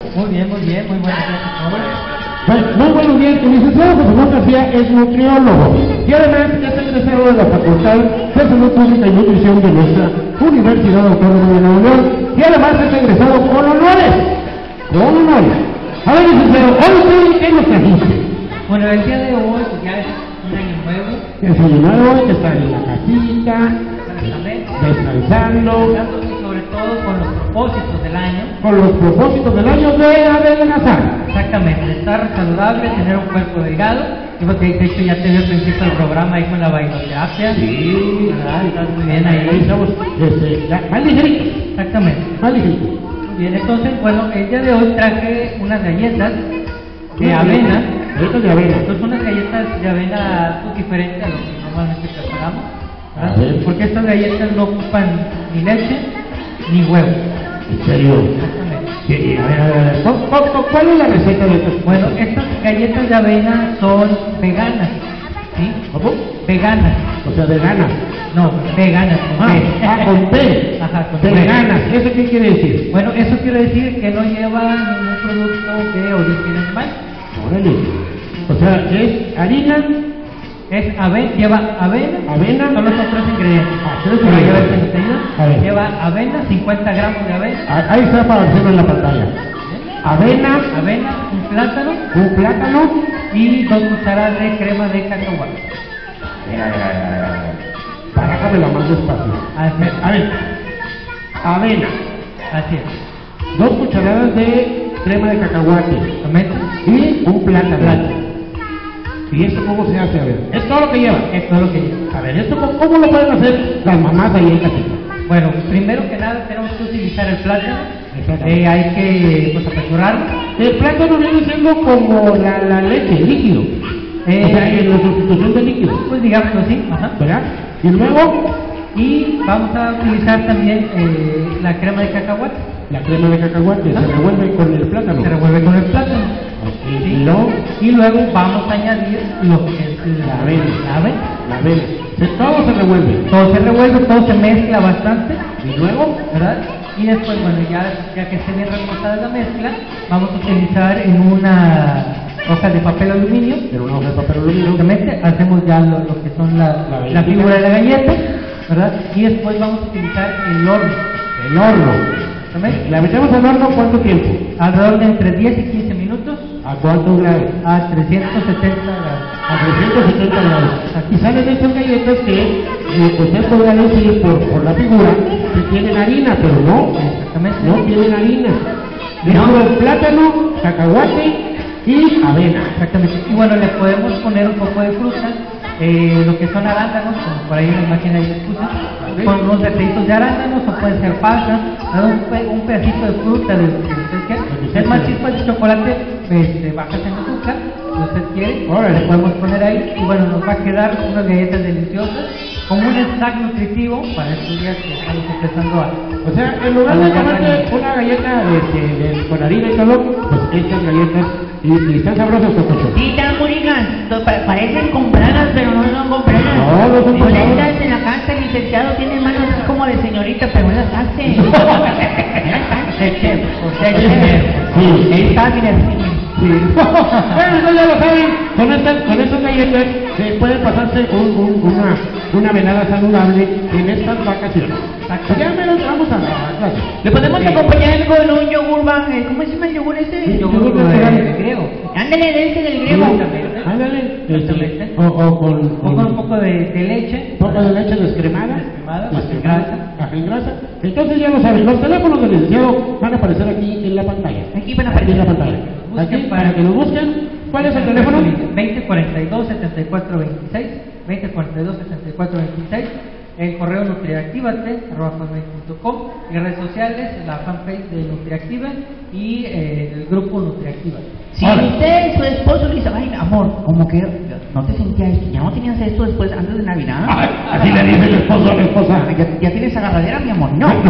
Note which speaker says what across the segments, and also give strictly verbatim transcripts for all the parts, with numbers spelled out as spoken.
Speaker 1: Muy bien, muy bien, muy buenas días a todos.
Speaker 2: Bueno, muy buenos días, el licenciado José Luis García es nutriólogo y además es egresado de la Facultad de Salud Pública y Nutrición de nuestra Universidad Autónoma de Nuevo León y además es egresado con honores, con honores. A ver, licenciado, hoy ¿qué nos trajiste?
Speaker 1: Bueno, el día de hoy pues ya es un año nuevo.
Speaker 2: Desayunado hoy, que está en la casita, descansando,
Speaker 1: sobre todo con los propósitos del año.
Speaker 2: Con los propósitos del año de adelgazar.
Speaker 1: Exactamente, estar saludable, tener un cuerpo delgado. Y porque de hecho ya te vi al principio del programa ahí con la bailoterapia.
Speaker 2: Sí,
Speaker 1: ¿verdad? Estás muy bien ahí.
Speaker 2: Ahí estamos, este, ya, más ligeritos.
Speaker 1: Exactamente.
Speaker 2: Más ligeritos.
Speaker 1: Muy bien, entonces, bueno, el día de hoy traje unas galletas de avena.
Speaker 2: Galletas de avena.
Speaker 1: Entonces, unas galletas de avena pues, diferentes a lo que normalmente preparamos.
Speaker 2: A ver.
Speaker 1: Porque estas galletas no ocupan ni leche ni huevo.
Speaker 2: ¿En serio?
Speaker 1: Exactamente.
Speaker 2: Sí, a ver, a ver, a ver. ¿Cuál, cuál, cuál es la receta de estas?
Speaker 1: Bueno, estas galletas de avena son veganas. ¿Sí?
Speaker 2: ¿Cómo?
Speaker 1: Veganas.
Speaker 2: O sea, veganas.
Speaker 1: No, veganas con
Speaker 2: Ah,
Speaker 1: P.
Speaker 2: ah, con P.
Speaker 1: Ajá, con P.
Speaker 2: Veganas. ¿Eso qué quiere decir?
Speaker 1: Bueno, eso quiere decir que no lleva ningún producto de origen animal.
Speaker 2: Órale. O sea, es harina.
Speaker 1: Es avena, lleva avena,
Speaker 2: Avena.
Speaker 1: solo son tres ingredientes.
Speaker 2: Ah, tres
Speaker 1: Para llevar
Speaker 2: ingredientes.
Speaker 1: esta medida,
Speaker 2: A ver.
Speaker 1: lleva avena, cincuenta gramos de avena,
Speaker 2: Ah, ahí está para hacerlo en la pantalla. Avena,
Speaker 1: avena, un plátano
Speaker 2: un plátano.
Speaker 1: y dos cucharadas de crema de cacahuate.
Speaker 2: Barájamela más despacio.
Speaker 1: Así es.
Speaker 2: A ver, avena,
Speaker 1: Así es.
Speaker 2: dos cucharadas de crema de cacahuate
Speaker 1: Exactamente.
Speaker 2: y un plátano.
Speaker 1: Plátano.
Speaker 2: ¿Y esto cómo se hace? A ver, es todo lo que lleva.
Speaker 1: Esto es lo que lleva.
Speaker 2: A ver, ¿esto cómo, cómo lo pueden hacer las mamás ahí en casita?
Speaker 1: Bueno, primero que nada tenemos que utilizar el plátano.
Speaker 2: Exactamente.
Speaker 1: Eh, hay que pues apresurarlo.
Speaker 2: El plátano viene siendo como la, la leche, líquido.
Speaker 1: Eh,
Speaker 2: o sea, en la sustitución de líquido.
Speaker 1: Pues digamos así. Ajá.
Speaker 2: ¿Verdad? Y luego,
Speaker 1: Y vamos a utilizar también eh, la crema de cacahuate.
Speaker 2: la crema de cacahuate
Speaker 1: Ah.
Speaker 2: se revuelve con el plátano.
Speaker 1: Se revuelve con el plátano.
Speaker 2: Ok,
Speaker 1: ¿sí?
Speaker 2: y luego,
Speaker 1: Y luego vamos a añadir lo que es
Speaker 2: La
Speaker 1: la
Speaker 2: avena.
Speaker 1: la avena.
Speaker 2: la avena. Se- Todo se revuelve.
Speaker 1: Todo se revuelve, todo se mezcla bastante,
Speaker 2: Y luego,
Speaker 1: ¿verdad? Y después, bueno, ya, ya que esté bien reposada la mezcla, vamos a utilizar en una hoja de papel aluminio.
Speaker 2: en una hoja de papel aluminio.
Speaker 1: Obviamente, hacemos ya lo, lo que son la,
Speaker 2: La
Speaker 1: la,
Speaker 2: galletita.
Speaker 1: figura de la galleta, ¿verdad? Y después vamos a utilizar el horno.
Speaker 2: El horno.
Speaker 1: Exactamente.
Speaker 2: ¿La metemos al horno cuánto tiempo?
Speaker 1: Alrededor de entre diez y quince minutos
Speaker 2: ¿A cuántos grados?
Speaker 1: a trescientos setenta grados.
Speaker 2: A trescientos setenta grados. Y salen de estas galletas que eh, usted podrá decir por, por la figura que tienen harina, pero no,
Speaker 1: Exactamente.
Speaker 2: no tienen harina. Es solo plátano, cacahuate y avena.
Speaker 1: Exactamente. Y bueno, le podemos poner un poco de fruta, eh, lo que son arándanos, como por ahí en la máquina ya escuchan, con unos pedacitos de arándanos o pueden ser pasas, un, pe un pedacito de fruta de lo que usted quiera. Es más chispas de chocolate, este, bajas en azúcar, si usted quiere,
Speaker 2: Órale.
Speaker 1: le podemos poner ahí y bueno, nos va a quedar unas galletas deliciosas, como un snack nutritivo para estos días que estamos empezando a...
Speaker 2: O sea, en lugar de comerte una galleta este, de, con harina y todo, pues estas galletas y, y están sabrosas, Tococho.
Speaker 3: Sí, están muy ricas, to- pa- parecen compradas, pero no son compradas.
Speaker 2: No, no son
Speaker 3: Pues
Speaker 2: compradas.
Speaker 3: estas en la casa, el licenciado tiene manos así como de señorita, pero no las hace. No las hace, chef.
Speaker 1: O sea, que...
Speaker 2: Sí.
Speaker 1: Ahí está, mira,
Speaker 2: Sí. Bueno, entonces ya lo saben, con estas, con estas galletas eh, pueden pasarse un, un, una, una velada saludable en estas vacaciones. Ya menos vamos a la clase.
Speaker 3: Le podemos
Speaker 2: Sí.
Speaker 3: acompañar con un yogur, va- eh, ¿cómo se llama el yogur ese?
Speaker 2: Sí,
Speaker 1: yo
Speaker 2: yogur
Speaker 1: creo
Speaker 2: natural.
Speaker 1: que de griego.
Speaker 3: Ándale, de ese del griego.
Speaker 2: Sí, ándale, este,
Speaker 1: Exactamente.
Speaker 2: o, o con,
Speaker 1: O con un poco de, de leche.
Speaker 2: un poco de leche descremada,
Speaker 1: Descremada, baja en
Speaker 2: descremada,
Speaker 1: grasa.
Speaker 2: baja en grasa. Entonces ya lo saben, los teléfonos del licenciado van a aparecer aquí en la pantalla.
Speaker 3: Aquí van a
Speaker 2: Aquí en la
Speaker 3: aparecer.
Speaker 2: pantalla. Aquí, para que nos busquen. ¿Cuál es el teléfono?
Speaker 1: veinte cuarenta y dos, setenta y cuatro veintiséis, veinte cuarenta y dos, setenta y cuatro veintiséis, el correo nutriactivate arroba hotmail punto com y redes sociales, la fanpage de Nutriactiva y eh, el grupo Nutriactiva.
Speaker 3: Si
Speaker 2: Ahora.
Speaker 3: usted, su esposo, le dice, ay, amor, como que no te sentías esto, ya no tenías esto después, antes de Navidad.
Speaker 2: Ay, así le dice el esposo a la esposa.
Speaker 3: ¿Ya, ya tienes agarradera, mi amor? No.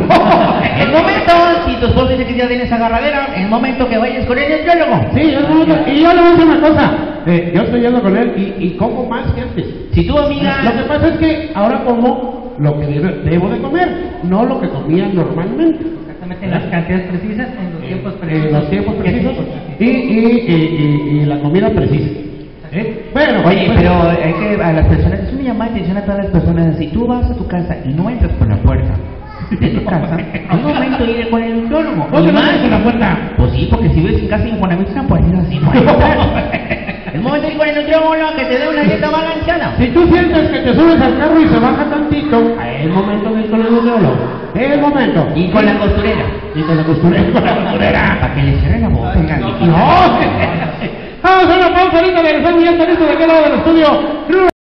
Speaker 3: El momento, si tu esposo dice que ya tienes agarradera, el momento que vayas con el nutriólogo.
Speaker 2: Sí, es muy bueno. Y yo le voy a decir una cosa. Eh, yo estoy yendo con él y, y como más que antes.
Speaker 3: Si tu amiga...
Speaker 2: Lo que pasa es que ahora como lo que debe- debo de comer, no lo que comía normalmente.
Speaker 1: exactamente en las cantidades precisas, en los tiempos precisos.
Speaker 2: En los tiempos
Speaker 1: que es
Speaker 2: precisos
Speaker 1: importante.
Speaker 2: y, y, y, y, y la comida precisa. ¿Eh? Bueno,
Speaker 3: Oye,
Speaker 2: pues,
Speaker 3: pero hay que a las personas, es una llamada de atención a todas las personas. Si tú vas a tu casa y no entras por la puerta de tu casa, es un momento de ir con el nutriólogo.
Speaker 2: ¿dónde
Speaker 3: Y
Speaker 2: no
Speaker 3: más-
Speaker 2: entras por la puerta?
Speaker 3: Pues sí, porque si vives en casa de Infonavit, no puedes ir así, no hay que entrar. Es momento de ir con el nutriólogo que te dé una dieta balanceada.
Speaker 2: Si tú sientes que te subes al carro y se baja tantito, es el momento de ir con el nutriólogo. Es el momento.
Speaker 3: Y con la costurera.
Speaker 2: Y con la costurera. Con la costurera.
Speaker 3: Para que le cierre la boca, oigan,
Speaker 2: No. Vamos a una pausa ahorita, regresamos y ya está listo de aquel lado del estudio.